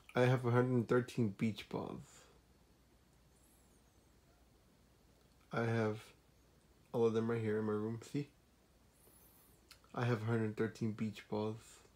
I have 113 beach balls. I have all of them right here in my room. See? I have 113 beach balls.